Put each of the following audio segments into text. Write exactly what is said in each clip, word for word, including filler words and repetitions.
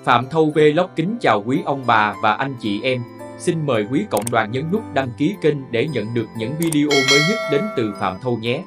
Phạm Thâu Vlog kính chào quý ông bà và anh chị em. Xin mời quý cộng đoàn nhấn nút đăng ký kênh để nhận được những video mới nhất đến từ Phạm Thâu nhé.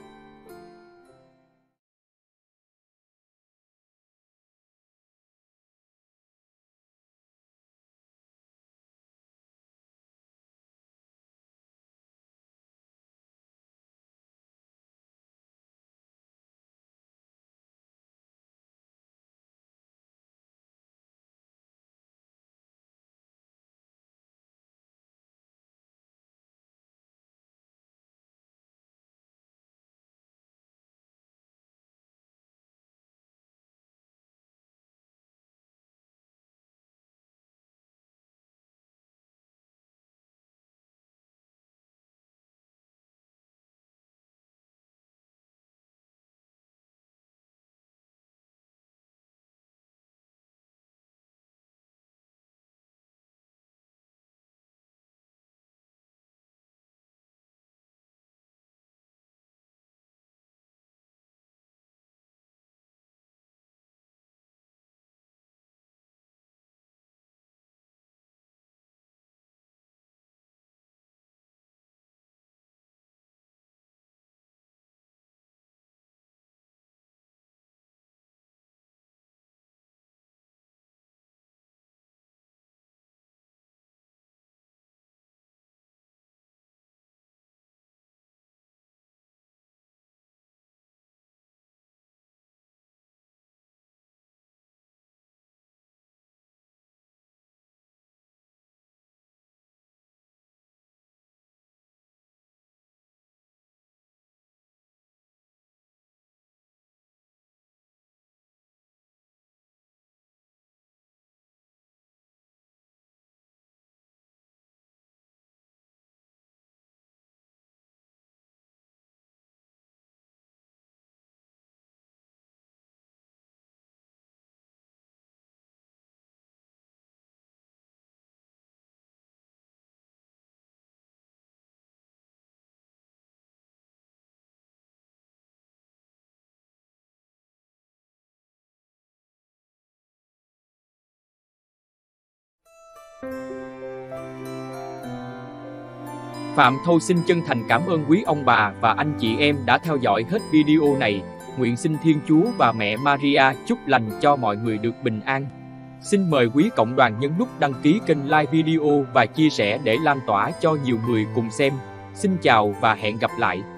Phạm Thâu xin chân thành cảm ơn quý ông bà và anh chị em đã theo dõi hết video này. Nguyện xin Thiên Chúa và mẹ Maria chúc lành cho mọi người được bình an. Xin mời quý cộng đoàn nhấn nút đăng ký kênh, like video và chia sẻ để lan tỏa cho nhiều người cùng xem. Xin chào và hẹn gặp lại.